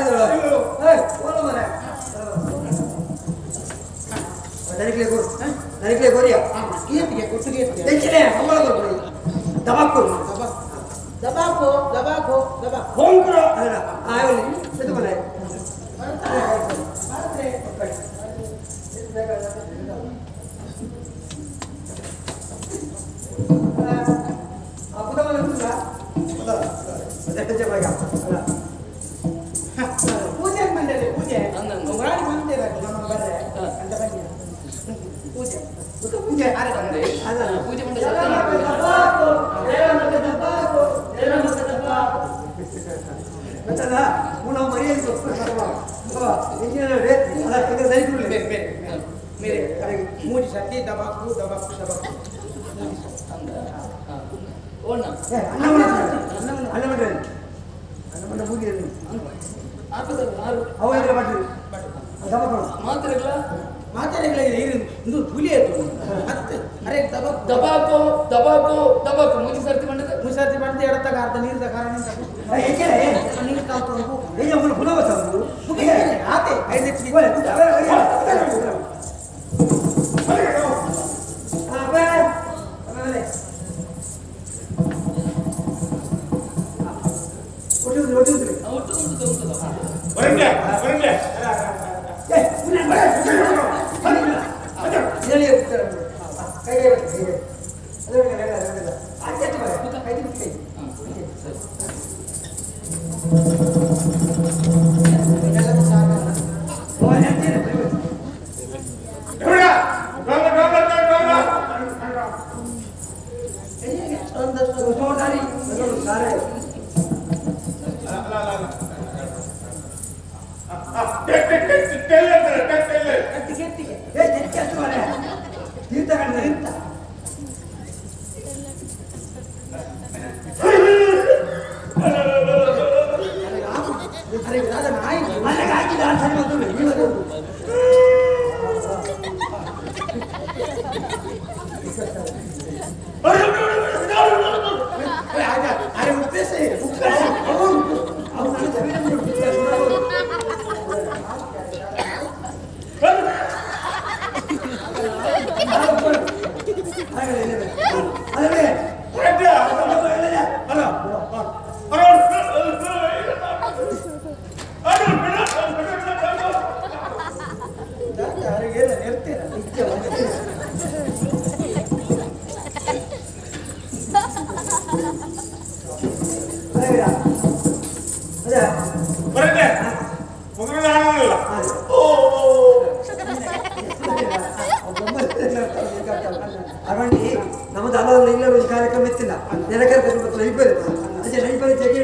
ನನಗೆ ಗೋರಿಯ ಕೀರ್ತಿಗೆ ಕೊಟ್ಟಿಗೆ ತೆಂಚಿನೆ ಸಂಬಳ ಕೊಡಿ ದಬಾಕು ದಬಾಕು ದಬಾಕು ದಬಾ ಹೋಂಕರ ಅಲ್ಲ ಆಯಲಿ ಇದು ಬಲೆ ಅಪುದಮನ ಕುಲ್ಲ ಅದಕ್ಕೆ ಬಾಗ ಅಲ್ಲ ಪೂಜೆ ಮಂಡಳಿ ಪೂಜೆ ಉಂಗರಾಡಿ ಬಂದಿರ ನಮ್ಮ ಬರ್ರೆ ಅಂತ ಬನ್ನಿ ಪೂಜೆ ಪೂಜೆ ಆರೆ ಬಂದೆ ಅದಲ್ಲ ಪೂಜೆ ಮಂಡಳಿ ದಬಾಕು ಗೊತ್ತಲ್ಲ ನಾವು ಮರಿಯಲ್ಲಿ ಮೂಜಿ ಸತಿ ದಬಾಕು ದಬಾಕು ದಬಾಕು ಅನ್ನ ಮುಗಿರಲಿ ಅವಾಗ ಮಾಡ್ರಿ ಮಾತಾಡಗಳ ಇದು ಹುಲಿ ಆಯ್ತು ಮತ್ತೆ ಅರೆ ದಬಾಕು ದಬಾಕು ದಬಾಕು ದಬಾಕು ಮೂಜಿ ಸರ್ತಿ ಮಾಡಿದ್ರೆ ಮುಸರ್ತಿ ಮಾಡಿದ್ರೆ ಎಡತ್ತಾಗ ಅರ್ಧ ನೀರ್ದ ಕಾರಣ ನೀರು ಕಾಲ್ತು ಈಗ ಪುನಃ ಆತೆ ನಮ್ಮದು ಅಲ್ಲ ಇಲ್ಲ ಒಂದು ಕಾರ್ಯಕ್ರಮ ಇತ್ತಿಲ್ಲ ನೆನಕರ ನೈಬರ್ ಅದೇ ನೈಬರ್ ಜಗೆ